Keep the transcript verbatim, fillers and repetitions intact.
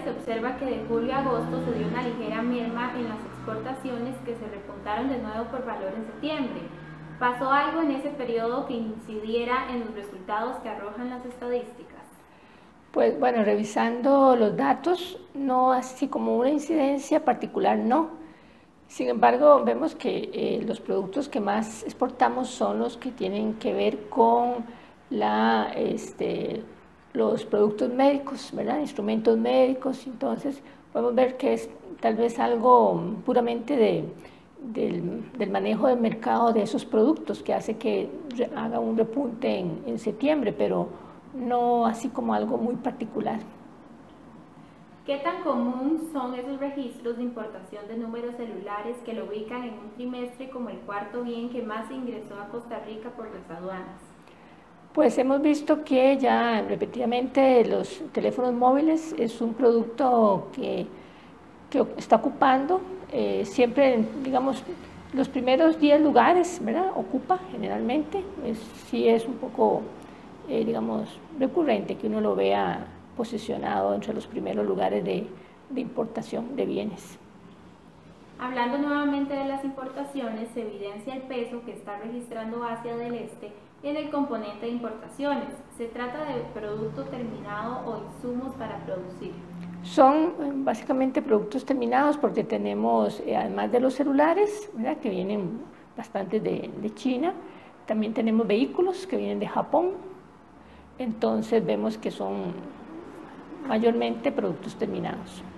se observa que de julio a agosto se dio una ligera merma en las exportaciones que se repuntaron de nuevo por valor en septiembre. ¿Pasó algo en ese periodo que incidiera en los resultados que arrojan las estadísticas? Pues bueno, revisando los datos, no así como una incidencia particular, no. Sin embargo, vemos que eh, los productos que más exportamos son los que tienen que ver con la, este, los productos médicos, ¿verdad? Instrumentos médicos. Entonces, podemos ver que es tal vez algo puramente de, del, del manejo del mercado de esos productos que hace que haga un repunte en, en septiembre, pero no así como algo muy particular. ¿Qué tan común son esos registros de importación de números celulares que lo ubican en un trimestre como el cuarto bien que más ingresó a Costa Rica por las aduanas? Pues hemos visto que ya repetidamente los teléfonos móviles es un producto que, que está ocupando eh, siempre, digamos, los primeros diez lugares, ¿verdad? Ocupa generalmente, es, sí es un poco, eh, digamos, recurrente que uno lo vea posicionado entre los primeros lugares de, de importación de bienes. Hablando nuevamente de las importaciones, se evidencia el peso que está registrando Asia del Este en el componente de importaciones. ¿Se trata de producto terminado o insumos para producir? Son básicamente productos terminados porque tenemos, eh, además de los celulares, ¿verdad?, que vienen bastante de, de China, también tenemos vehículos que vienen de Japón, entonces vemos que son mayormente productos terminados.